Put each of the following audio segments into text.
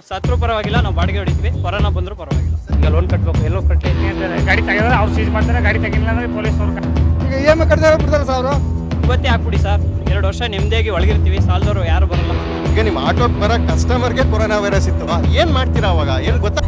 ಸತ್ರು ಪರವಾಗಿಲ್ಲ, ನಾವು ಬಾಡಿಗೆ ಹೊಡಿತೀವಿ, ಕೊರೋನಾ ಬಂದರೂ ಪರವಾಗಿಲ್ಲ. ಈಗ ಲೋನ್ ಕಟ್ಟಬೇಕು, ಎಲ್ಲೋ ಕಟ್ಟಿ ಗಾಡಿ ತೆಗೆದ್ರೆ ಅವ್ರು ಸೀಜ್ ಮಾಡ್ತಾರೆ, ಗಾಡಿ ತೆಗಿಲ್ಲ ಅಂದ್ರೆ ಪೊಲೀಸ್ನವ್ರು ಈಗ EMI ಕಟ್ಟಿದ್ರೆ ಬಿಡ್ತಾರೆ ಸರ್ ಅವರು. ಇವತ್ತೇ ಹಾಕ್ಬಿಡಿ ಸರ್, 2 ವರ್ಷ ನೆಮ್ಮದಿಯಾಗಿ ಒಳಗಿರ್ತೀವಿ, ಸಾಲದವರು ಯಾರು ಬರಲ್ಲ. ಈಗ ನಿಮ್ಮ ಆಟೋಗೆ ಬರೋ ಕಸ್ಟಮರ್ಗೆ ಕೊರೋನಾ ವೈರಸ್ ಇತ್ತು, ಏನು ಮಾಡ್ತೀರಾ ಅವಾಗ? ಏನು ಗೊತ್ತಾ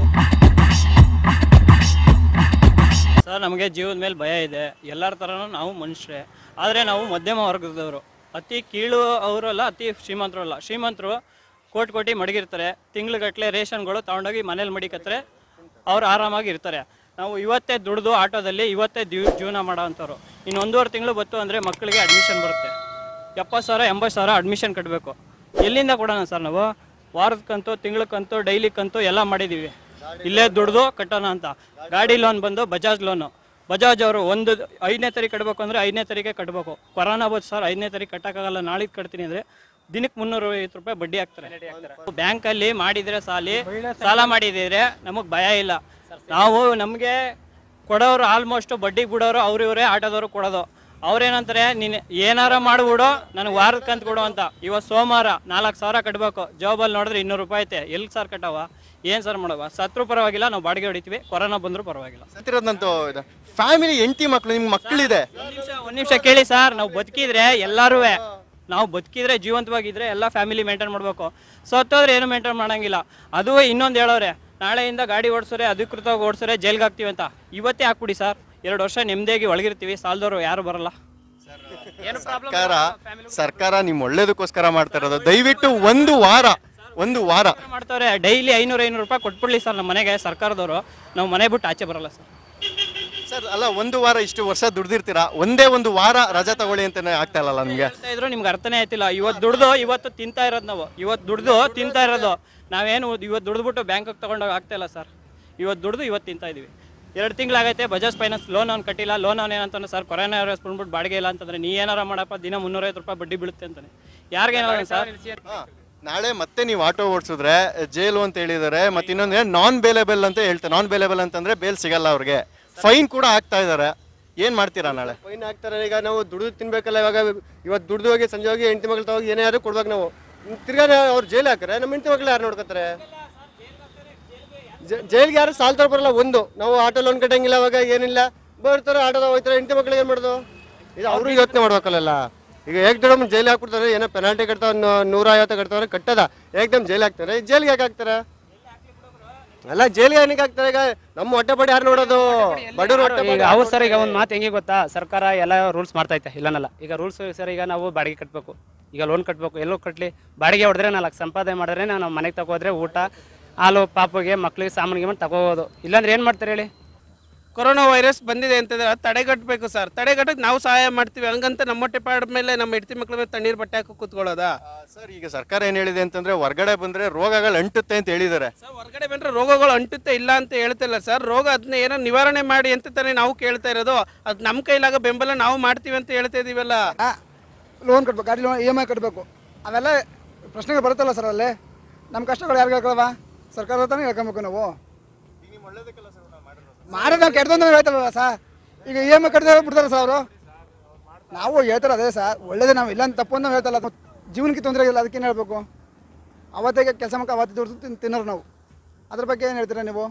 ಸರ್, ನಮಗೆ ಜೀವದ ಮೇಲೆ ಭಯ ಇದೆ. ಎಲ್ಲರ ಥರನೂ ನಾವು ಮನುಷ್ಯರೇ, ಆದರೆ ನಾವು ಮಧ್ಯಮ ವರ್ಗದವರು. ಅತಿ ಕೀಳು ಅವರಲ್ಲ, ಅತಿ ಶ್ರೀಮಂತರು ಅಲ್ಲ. ಶ್ರೀಮಂತರು ಕೋಟಿ ಮಡಗಿರ್ತಾರೆ, ತಿಂಗ್ಳುಗಟ್ಟಲೆ ರೇಷನ್ಗಳು ತೊಗೊಂಡೋಗಿ ಮನೇಲಿ ಮಡಿಕತ್ತಾರೆ, ಅವ್ರು ಆರಾಮಾಗಿ ಇರ್ತಾರೆ. ನಾವು ಇವತ್ತೇ ದುಡ್ದು ಆಟೋದಲ್ಲಿ ಇವತ್ತೇ ಜೀವನ ಮಾಡೋ ಅಂಥವ್ರು. ಇನ್ನು 1.5 ತಿಂಗಳು ಬತ್ತು ಅಂದರೆ ಮಕ್ಕಳಿಗೆ ಅಡ್ಮಿಷನ್ ಬರುತ್ತೆ. 70,000 80,000 ಅಡ್ಮಿಷನ್ ಕಟ್ಟಬೇಕು. ಎಲ್ಲಿಂದ ಕೊಡೋಣ ಸರ್? ನಾವು ವಾರಕ್ಕಂತೂ, ತಿಂಗಳಕ್ಕಂತೂ, ಡೈಲಿಕ್ಕಂತೂ ಎಲ್ಲ ಮಾಡಿದ್ದೀವಿ. ಇಲ್ಲೇ ದುಡ್ದು ಕಟ್ಟೋಣ ಅಂತ. ಗಾಡಿ ಲೋನ್ ಬಂದು ಬಜಾಜ್ ಲೋನು. ಬಜಾಜ್ ಅವರು 5ನೇ ತಾರೀಕು ಕಟ್ಟಬೇಕು ಅಂದರೆ 5ನೇ ತಾರೀಕೆ ಕಟ್ಟಬೇಕು. ಕೊರೋನಾ ಬಂದು ಸರ್ 5ನೇ ತಾರೀಕು ಕಟ್ಟೋಕ್ಕಾಗಲ್ಲ, ನಾಳಿದ್ದು ಕಟ್ತೀನಿ ಅಂದರೆ ದಿನಕ್ಕೆ 350 ರೂಪಾಯಿ ಬಡ್ಡಿ ಹಾಕ್ತಾರೆ. ಬ್ಯಾಂಕಲ್ಲಿ ಮಾಡಿದರೆ ಸಾಲ ಮಾಡಿದರೆ ನಮಗೆ ಭಯ ಇಲ್ಲ. ನಾವು ನಮಗೆ ಕೊಡೋರು ಆಲ್ಮೋಸ್ಟ್ ಬಡ್ಡಿಗೆ ಬಿಡೋರು ಅವ್ರು ಇವರೇ, ಆಟೋದವರು ಕೊಡೋದು. ಅವ್ರೇನಂತಾರೆ, ನೀನು ಏನಾರ ಮಾಡಿಬಿಡು, ನನಗೆ ವಾರಕ್ಕಂತ ಕೊಡು ಅಂತ. ಇವತ್ತು ಸೋಮವಾರ 4,000 ಕಟ್ಟಬೇಕು. ಜಾಬಲ್ಲಿ ನೋಡಿದ್ರೆ 200 ರೂಪಾಯಿ ಐತೆ. ಎಲ್ಲಿ ಸರ್ ಕಟ್ಟವ? ಏನು ಸರ್ ಮಾಡವ? ಸತ್ರು ಪರವಾಗಿಲ್ಲ, ನಾವು ಬಾಡಿಗೆ ಹೊಡಿತೀವಿ, ಕೊರೋನಾ ಬಂದರೂ ಪರವಾಗಿಲ್ಲ. ಸತ್ತಿರೋದಂತೂ ಫ್ಯಾಮಿಲಿ, ಹೆಂಡತಿ ಮಕ್ಕಳು, ನಿಮ್ಗೆ ಮಕ್ಕಳಿದೆ. ಒಂದು ನಿಮಿಷ ಕೇಳಿ ಸರ್, ನಾವು ಬದುಕಿದ್ರೆ ಎಲ್ಲರೂ, ನಾವು ಬದುಕಿದ್ರೆ ಜೀವಂತವಾಗಿದ್ರೆ ಎಲ್ಲ ಫ್ಯಾಮಿಲಿ ಮೇಂಟೈನ್ ಮಾಡಬೇಕು. ಸತ್ತೋದ್ರೆ ಏನು ಮೇಂಟೈನ್ ಮಾಡೋಂಗಿಲ್ಲ. ಅದು ಇನ್ನೊಂದು ಹೇಳೋರೆ, ನಾಳೆಯಿಂದ ಗಾಡಿ ಓಡಿಸೋರೆ, ಅಧಿಕೃತವಾಗಿ ಓಡಿಸೋರೆ, ಜೈಲ್ಗೆ ಹಾಕ್ತೀವಿ ಅಂತ. ಇವತ್ತೇ ಹಾಕ್ಬಿಡಿ ಸರ್, 2 ವರ್ಷ ನೆಮ್ಮದಿಯಾಗಿ ಒಳಗಿರ್ತೀವಿ, ಸಾಲದವರು ಯಾರು ಬರಲ್ಲ. ಸರ್ಕಾರ ನಿಮ್ಮ ಒಳ್ಳೇದಕ್ಕೋಸ್ಕರ ಮಾಡ್ತಾ ಇರೋದು. ದಯವಿಟ್ಟು ಒಂದು ವಾರ ಮಾಡ್ತಾರೆ. ಡೈಲಿ 500 ರೂಪಾಯಿ ಕೊಟ್ಬಿಡ್ಲಿ ಸರ್ ನಮ್ಮ ಮನೆಗೆ ಸರ್ಕಾರದವರು. ನಾವು ಮನೆ ಬಿಟ್ಟು ಆಚೆ ಬರಲ್ಲ ಸರ್. ಸರ್ ಅಲ್ಲ, 1 ವಾರ ಇಷ್ಟು ವರ್ಷ ದುಡ್ದಿರ್ತೀರಾ, ಒಂದೇ 1 ವಾರ ರಜಾ ತಗೊಳ್ಳಿ ಅಂತಾನೆ ಆಗ್ತಾ ಇಲ್ಲಲ್ಲ ನಿಮಗೆ? ಇದ್ರು ನಿಮ್ಗೆ ಅರ್ಥನೇ ಆಯ್ತಿಲ್ಲ. ಇವತ್ತು ದುಡ್ದು ಇವತ್ತು ತಿಂತಾ ಇರೋದು ನಾವು. ಇವತ್ತು ದುಡ್ದು ತಿಂತಾ ಇರೋದು ನಾವೇನು ಇವತ್ತು ದುಡ್ದುಬಿಟ್ಟು ಬ್ಯಾಂಕಿಗೆ ತೊಗೊಂಡೋಗಿ ಆಗ್ತಾ ಇಲ್ಲ ಸರ್. ಇವತ್ತು ದುಡ್ದು ಇವತ್ತು ತಿಂತಾ ಇದೀವಿ. 2 ತಿಂಗಳಾಗೈತೆ. ಬಜಾಜ್ ಫೈನಾನ್ಸ್ ಲೋನ್ ಅವ್ನು ಕಟ್ಟಿಲ್ಲ. ಲೋನ್ ಅವ್ನು ಏನಂತಾನೆ ಸರ್, ಕೊರೋನಾ ವೈರಸ್ ಬಂದ್ಬಿಟ್ಟು ಬಾಡಿಗೆ ಇಲ್ಲ ಅಂತಂದ್ರೆ ನೀ ಏನಾರ ಮಾಡಪ್ಪ, ದಿನ 350 ರೂಪಾಯಿ ಬಡ್ಡಿ ಬೀಳುತ್ತೆ ಅಂತಾನೆ. ಯಾರಿಗೇನಾಗ ಸರ್? ನಾಳೆ ಮತ್ತೆ ನೀವು ಆಟೋ ಓಡಿಸಿದ್ರೆ ಜೈಲು ಅಂತ ಹೇಳಿದ್ದಾರೆ. ಮತ್ತೆ ಇನ್ನೊಂದು ನಾನ್ ಬೇಲೇಬಲ್ ಅಂತ ಹೇಳ್ತಾರೆ. ನಾನ್ ಬೇಲೇಬಲ್ ಅಂತಂದ್ರೆ ಬೇಲ್ ಸಿಗಲ್ಲ ಅವ್ರಿಗೆ. ಫೈನ್ ಕೂಡ ಆಗ್ತಾ ಇದ್ದಾರೆ. ಏನ್ ಮಾಡ್ತೀರಾ ನಾಳೆ? ಫೈನ್ ಹಾಕ್ತಾರೆ. ಈಗ ನಾವು ದುಡ್ದು ತಿನ್ಬೇಕಲ್ಲ. ಇವತ್ತು ದುಡ್ದು ಹೋಗಿ ಸಂಜೆ ಹೋಗಿ ಹೆಂಡತಿ ಮಗಳು ತಗೋಗಿ ಏನಾದ್ರು ಕೊಡ್ಬೇಕು ನಾವು. ತಿರ್ಗಾ ಅವ್ರು ಜೈಲು ಹಾಕ್ರೆ ನಮ್ಮ ಹೆಂಡತಿ ಮಗಳು ಯಾರು ನೋಡ್ಕೊತಾರೆ? ಜೈಲ್ಗೆ ಯಾರು ಸಾಲ ತಗೊಬರಲ್ಲ. ನಾವು ಆಟೋ ಲೋನ್ ಕಟ್ಟಂಗಿಲ್ಲ, ಅವಾಗ ಏನಿಲ್ಲ, ಬರ್ತಾರೆ ಆಟೋದ ಹೋಗ್ತಾರೆ. ಹೆಂಡತಿ ಮಕ್ಳಿಗೆ ಏನು ಮಾಡೋದು? ಇದು ಅವ್ರಿಗೆ ಯೋಚನೆ ಮಾಡ್ಬೇಕಲ್ಲ. ಈಗ ಏಕ್ದಮ್ ಜೈಲಿಗೆ ಹಾಕ್ಬಿಡ್ತಾರೆ. ಏನೋ ಪೆನಾಲ್ಟಿ ಕಟ್ತಾವ, 150 ಕಟ್ತಾವ್ರೆ, ಕಟ್ಟದ ಏಕ್ದಮ್ ಜೈಲಿಗೆ ಹಾಕ್ತಾರೆ. ಜೈಲಿಗೆ ಯಾಕೆ ಹಾಕ್ತಾರೆ? ಅಲ್ಲ, ಜೈಲಿಗೆ ಏನಕ್ಕೆ ಹಾಕ್ತಾರೆ? ಈಗ ನಮ್ಮ ಹೊಟ್ಟೆ ಪಡಿ ಯಾರು ನೋಡೋದು? ಬಡವರು ಹೊಟ್ಟೆ. ಈಗ ಅವ್ರು ಸರ್, ಈಗ ಒಂದು ಮಾತು ಹೆಂಗೆ ಗೊತ್ತಾ, ಸರ್ಕಾರ ಎಲ್ಲ ರೂಲ್ಸ್ ಮಾಡ್ತೈತೆ, ಇಲ್ಲನಲ್ಲ. ಈಗ ರೂಲ್ಸ್ ಸರ್, ಈಗ ನಾವು ಬಾಡಿಗೆ ಕಟ್ಟಬೇಕು, ಈಗ ಲೋನ್ ಕಟ್ಟಬೇಕು. ಎಲ್ಲೋ ಕಟ್ಟಲಿ, ಬಾಡಿಗೆ ಹೊಡೆದ್ರೆ 4 ಸಂಪಾದನೆ ಮಾಡಿದ್ರೆ ನಾವು ಮನೆಗೆ ತಗೋದ್ರೆ ಊಟ, ಹಾಲು, ಪಾಪಗೆ, ಮಕ್ಳಿಗೆ, ಸಾಮಾನಿಗೆ ಮಾಡಿ ತಗೋಬೋದು. ಇಲ್ಲಾಂದ್ರೆ ಏನು ಮಾಡ್ತಾರೆ ಹೇಳಿ? ಕೊರೋನಾ ವೈರಸ್ ಬಂದಿದೆ ಅಂತಂದ್ರೆ ತಡೆಗಟ್ಟಬೇಕು ಸರ್. ತಡೆಗಟ್ಟಕ್ಕೆ ನಾವು ಸಹಾಯ ಮಾಡ್ತೀವಿ. ಹಂಗಂತ ನಮ್ಮ ಹೊಟ್ಟೆ ಪಾಡ ಮೇಲೆ ನಮ್ಮ ಹೆಂಡತಿ ಮಕ್ಕಳ ಮೇಲೆ ತಣ್ಣೀರು ಬಟ್ಟೆ ಹಾಕಿ ಕೂತ್ಕೊಳ್ಳೋದಾ ಸರ್? ಈಗ ಸರ್ಕಾರ ಏನು ಹೇಳಿದೆ ಅಂತಂದ್ರೆ ಹೊರಗಡೆ ಬಂದ್ರೆ ರೋಗಗಳು ಅಂಟುತ್ತೆ ಅಂತ ಹೇಳಿದ್ದಾರೆ ಸರ್. ಹೊರಗಡೆ ಬಂದ್ರೆ ರೋಗಗಳು ಅಂಟುತ್ತೆ ಇಲ್ಲ ಅಂತ ಹೇಳ್ತಿಲ್ಲ ಸರ್. ರೋಗ ಅದನ್ನ ಏನೋ ನಿವಾರಣೆ ಮಾಡಿ ಅಂತ ತಾನೇ ನಾವು ಕೇಳ್ತಾ ಇರೋದು. ಅದು ನಮ್ಮ ಕೈಲಾಗ ಬೆಂಬಲ ನಾವು ಮಾಡ್ತೀವಿ ಅಂತ ಹೇಳ್ತಾ ಇದೀವಲ್ಲ. ಲೋನ್ ಕಟ್ಟಬೇಕು, ಗಾಡಿ ಲೋನ್ EMI ಕಟ್ಟಬೇಕು, ಅವೆಲ್ಲ ಪ್ರಶ್ನೆಗಳು ಬರುತ್ತಲ್ಲ ಸರ್. ಅಲ್ಲೇ ನಮ್ಮ ಕಷ್ಟಗಳು ಯಾರಿಗೆ ಹೇಳ್ಕೊಳವ? ಸರ್ಕಾರ ತಾನೇ ಹೇಳ್ಕೊಬೇಕು. ನಾವು ಮಾಡೋದು ನಾವು ಕೆಟ್ಟದಂತ ಹೇಳ್ತಾರಲ್ಲ ಸರ್. ಈಗ EMI ಕಟ್ಟಿದ್ರೆ ಬಿಡ್ತಾರೆ ಸರ್ ಅವರು. ನಾವು ಹೇಳ್ತಾರೆ ಅದೇ ಸರ್, ಒಳ್ಳೇದೇ. ನಾವು ಇಲ್ಲ ಅಂತ ತಪ್ಪು ಅಂತ ಹೇಳ್ತಲ್ಲ. ಜೀವನಕ್ಕೆ ತೊಂದರೆ ಇಲ್ಲ, ಅದಕ್ಕೇನು ಹೇಳ್ಬೇಕು? ಅವತ್ತೇ ಕೆಲಸ ಮಕ್ಕ ಅವತ್ತು ದುಡ್ಡು ತಿನ್ನೋರು ನಾವು. ಅದ್ರ ಬಗ್ಗೆ ಏನು ಹೇಳ್ತೀರಾ ನೀವು?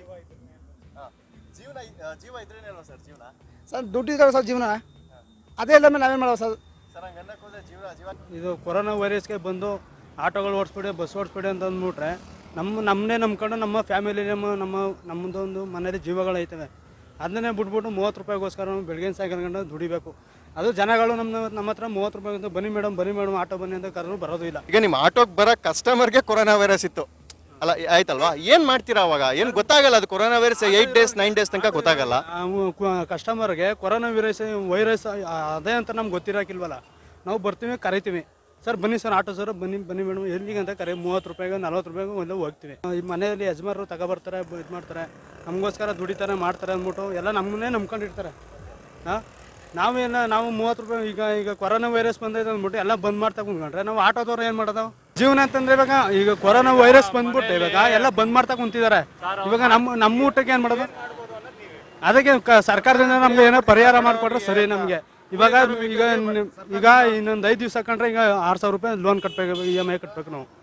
ಸರ್ ದುಡ್ಡಿದ್ರೆ ಸರ್ ಜೀವನ, ಅದೇ ಇಲ್ಲ ಮೇಲೆ ನಾವೇನು ಮಾಡೋದು ಸರ್? ಇದು ಕೊರೋನಾ ವೈರಸ್ಗೆ ಬಂದು ಆಟೋಗಳು ಓಡಿಸ್ಬಿಡಿ, ಬಸ್ ಓಡಿಸ್ಬಿಡಿ ಅಂತ ಅಂದ್ಬಿಟ್ರೆ ನಮ್ಮನ್ನೇ ನಂಬ್ಕೊಂಡು ನಮ್ಮ ಫ್ಯಾಮಿಲಿ, ನಮ್ಮದೊಂದು ಮನೇಲಿ ಜೀವಗಳೈತವೆ. ಅದನ್ನೇ ಬಿಟ್ಬಿಟ್ಟು 30 ರೂಪಾಯಿಗೋಸ್ಕರ ನಾವು ಬೆಳಗಿನ ಸಾಯಂಕಾಲ ದುಡಿಬೇಕು. ಅದು ಜನಗಳು ನಮ್ಮ ಹತ್ರ 30 ರೂಪಾಯಿ ಬನ್ನಿ ಮೇಡಮ್ ಆಟೋ ಬನ್ನಿ ಅಂತ ಕರೆದ್ರು ಬರೋದು ಇಲ್ಲ. ಈಗ ನಿಮ್ಮ ಆಟೋಗೆ ಬರೋ ಕಸ್ಟಮರ್ಗೆ ಕೊರೋನಾ ವೈರಸ್ ಇತ್ತು ಅಲ್ಲ, ಆಯ್ತಲ್ವಾ? ಏನು ಮಾಡ್ತೀರಾ ಅವಾಗ? ಏನು ಗೊತ್ತಾಗಲ್ಲ. ಅದು ಕೊರೋನಾ ವೈರಸ್ 8 ಡೇಸ್ 9 ಡೇಸ್ ತನಕ ಗೊತ್ತಾಗಲ್ಲ. ಕಸ್ಟಮರ್ಗೆ ಕೊರೋನಾ ವೈರಸ್ ಅದೇ ಅಂತ ನಮ್ಗೆ ಗೊತ್ತಿರೋಕಿಲ್ವಲ್ಲ. ನಾವು ಬರ್ತೀವಿ, ಕರಿತೀವಿ, ಸರ್ ಬನ್ನಿ ಸರ್, ಆಟೋ ಸರ್ ಬನ್ನಿ ಮೇಡಮ್, ಎಲ್ಲಿಗೆ ಅಂತ ಕರೆ 30 ರೂಪಾಯಿಗೆ 40 ರೂಪಾಯಿಗೆ ಒಂದು ಹೋಗ್ತೀವಿ. ಈ ಮನೆಯಲ್ಲಿ ಯಜಮಾನರು ತಗೊಬರ್ತಾರೆ, ಇದು ಮಾಡ್ತಾರೆ, ನಮಗೋಸ್ಕರ ದುಡಿತಾರೆ, ಮಾಡ್ತಾರೆ ಅಂದ್ಬಿಟ್ಟು ಎಲ್ಲ ನಮ್ಮನ್ನೇ ನಂಬ್ಕೊಂಡಿರ್ತಾರೆ. ನಾವು 30 ರೂಪಾಯಿ ಈಗ ಕೊರೋನಾ ವೈರಸ್ ಬಂದೈತೆ ಅಂದ್ಬಿಟ್ಟು ಎಲ್ಲ ಬಂದ್ ಮಾಡ್ತಾ ಕುಂತ್ಕೊಂಡ್ರೆ ನಾವು ಆಟೋದವ್ರು ಏನು ಮಾಡೋದು? ಜೀವನ ಅಂತಂದ್ರೆ ಈಗ ಕೊರೋನಾ ವೈರಸ್ ಬಂದ್ಬಿಟ್ಟು ಇವಾಗ ಎಲ್ಲ ಬಂದ್ ಮಾಡ್ತಾ ಕುಂತಿದ್ದಾರೆ. ಇವಾಗ ನಮ್ಮ ಊಟಕ್ಕೆ ಏನು ಮಾಡೋದು? ಅದಕ್ಕೆ ಸರ್ಕಾರದಿಂದ ನಮ್ಗೆ ಏನೋ ಪರಿಹಾರ ಮಾಡಿಕೊಟ್ರೆ ಸರಿ ನಮಗೆ. ಇವಾಗ ಇನ್ನೊಂದು 5 ದಿವಸ ಕಂಡ್ರೆ ಈಗ 6,000 ರೂಪಾಯಿ ಲೋನ್ ಕಟ್ಟಬೇಕು, EMI ಕಟ್ಟಬೇಕು ನಾವು.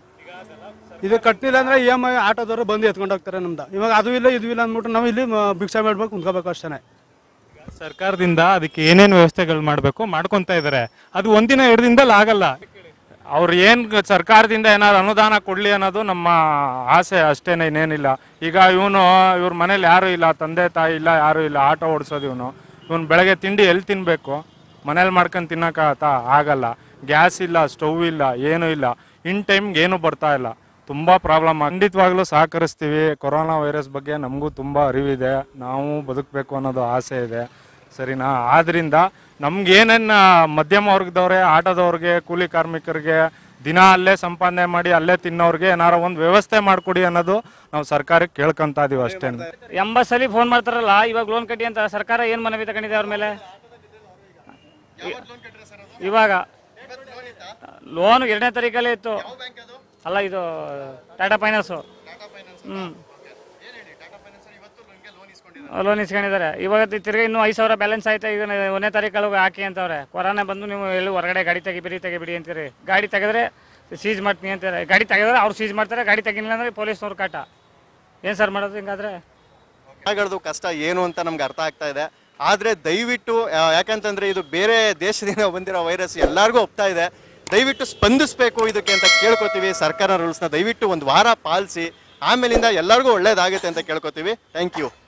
ಇದು ಕಟ್ಟಿಲ್ಲ ಅಂದರೆ EMI ಆಟೋದವರು ಬಂದು ಎತ್ಕೊಂಡು ಹೋಗ್ತಾರೆ ನಮ್ದು. ಇವಾಗ ಅದು ಇಲ್ಲ ಇದು ಇಲ್ಲ ಅಂದ್ಬಿಟ್ಟು ನಾವು ಇಲ್ಲಿ ಭಿಕ್ಷೆ ಮಾಡ್ಬೇಕು ಕುಂತ್ಕೋಬೇಕು ಅಷ್ಟೇ. ಸರ್ಕಾರದಿಂದ ಅದಕ್ಕೆ ಏನೇನು ವ್ಯವಸ್ಥೆಗಳು ಮಾಡಬೇಕು ಮಾಡ್ಕೊತಾ ಇದ್ದಾರೆ. ಅದು ಒಂದಿನ 2 ದಿನದಲ್ಲಿ ಆಗಲ್ಲ. ಅವ್ರು ಏನು ಸರ್ಕಾರದಿಂದ ಏನಾದ್ರು ಅನುದಾನ ಕೊಡಲಿ ಅನ್ನೋದು ನಮ್ಮ ಆಸೆ ಅಷ್ಟೇ, ಇನ್ನೇನಿಲ್ಲ. ಈಗ ಇವ್ರ ಮನೇಲಿ ಯಾರೂ ಇಲ್ಲ, ತಂದೆ ತಾಯಿ ಇಲ್ಲ, ಯಾರೂ ಇಲ್ಲ, ಆಟೋ ಓಡಿಸೋದು ಇವನು ಬೆಳಗ್ಗೆ ತಿಂಡಿ ಎಲ್ಲಿ ತಿನ್ನಬೇಕು? ಮನೇಲಿ ಮಾಡ್ಕೊಂಡು ತಿನ್ನೋಕ್ಕಾಗತ್ತಾ? ಆಗಲ್ಲ. ಗ್ಯಾಸ್ ಇಲ್ಲ, ಸ್ಟವ್ ಇಲ್ಲ, ಏನೂ ಇಲ್ಲ. ಇನ್ ಟೈಮ್ಗೆ ಏನೂ ಬರ್ತಾ ಇಲ್ಲ. ತುಂಬ ಪ್ರಾಬ್ಲಮ್. ಖಂಡಿತವಾಗ್ಲೂ ಸಹಕರಿಸ್ತೀವಿ. ಕೊರೋನಾ ವೈರಸ್ ಬಗ್ಗೆ ನಮಗೂ ತುಂಬ ಅರಿವಿದೆ. ನಾವು ಬದುಕಬೇಕು ಅನ್ನೋದು ಆಸೆ ಇದೆ, ಸರಿನಾ? ಆದ್ದರಿಂದ ನಮ್ಗೇನೇನು ಮಧ್ಯಮ ವರ್ಗದವ್ರೆ, ಆಟೋದವ್ರಿಗೆ, ಕೂಲಿ ಕಾರ್ಮಿಕರಿಗೆ, ದಿನ ಅಲ್ಲೇ ಸಂಪಾದನೆ ಮಾಡಿ ಅಲ್ಲೇ ತಿನ್ನೋರಿಗೆ ಏನಾರ ಒಂದು ವ್ಯವಸ್ಥೆ ಮಾಡಿಕೊಡಿ ಅನ್ನೋದು ನಾವು ಸರ್ಕಾರಕ್ಕೆ ಕೇಳ್ಕೊಂತ ಇದೀವಿ ಅಷ್ಟೇ. 80 ಸಲ ಫೋನ್ ಮಾಡ್ತಾರಲ್ಲ, ಇವಾಗ ಲೋನ್ ಕಟ್ಟಿ ಅಂತ ಸರ್ಕಾರ ಏನು ಮನವಿ ತಗೊಂಡಿದೆ ಅವ್ರ ಮೇಲೆ? ಇವಾಗ ಲೋನ್ 2ನೇ ತಾರೀಕಲ್ಲೇ ಇತ್ತು. ಅಲ್ಲ, ಇದು ಟಾಟಾ ಫೈನಾನ್ಸು. ಲೋನ್ ಇಸ್ಕೊಂಡಿದ್ದಾರೆ. ಇವಾಗ ತಿರ್ಗಿ ಇನ್ನೂ 5,000 ಬ್ಯಾಲೆನ್ಸ್ ಆಯ್ತಾ. ಈಗ 1ನೇ ತಾರೀಕಲ್ಲಿ ಹಾಕಿ ಅಂತವ್ರೆ. ಕೊರೋನಾ ಬಂದು ನೀವು ಎಲ್ಲಿ ಹೊರಗಡೆ ಗಾಡಿ ತೆಗಿಬಿಡಿ ಅಂತೀರಿ. ಗಾಡಿ ತೆಗೆದ್ರೆ ಸೀಜ್ ಮಾಡ್ತೀನಿ ಅಂತಾರೆ. ಗಾಡಿ ತೆಗೆದ್ರೆ ಅವ್ರು ಸೀಜ್ ಮಾಡ್ತಾರೆ. ಗಾಡಿ ತೆಗಿಲಿಲ್ಲ ಅಂದರೆ ಪೊಲೀಸ್ನವ್ರು ಕಾಟ. ಏನು ಸರ್ ಮಾಡೋದು ಹಿಂಗಾದ್ರೆ? ಕಷ್ಟ ಏನು ಅಂತ ನಮ್ಗೆ ಅರ್ಥ ಆಗ್ತಾ ಇದೆ. ಆದರೆ ದಯವಿಟ್ಟು, ಯಾಕಂತಂದ್ರೆ ಇದು ಬೇರೆ ದೇಶದಿಂದ ಬಂದಿರೋ ವೈರಸ್ ಎಲ್ಲರಿಗೂ ಒಪ್ತಾ ಇದೆ. ದಯವಿಟ್ಟು ಸ್ಪಂದಿಸಬೇಕು ಇದಕ್ಕೆ ಅಂತ ಕೇಳ್ಕೊತೀವಿ. ಸರ್ಕಾರ ರೂಲ್ಸ್ನ ದಯವಿಟ್ಟು 1 ವಾರ ಪಾಲಿಸಿ, ಆಮೇಲಿಂದ ಎಲ್ಲರಿಗೂ ಒಳ್ಳೇದಾಗುತ್ತೆ ಅಂತ ಕೇಳ್ಕೊತೀವಿ. Thank you.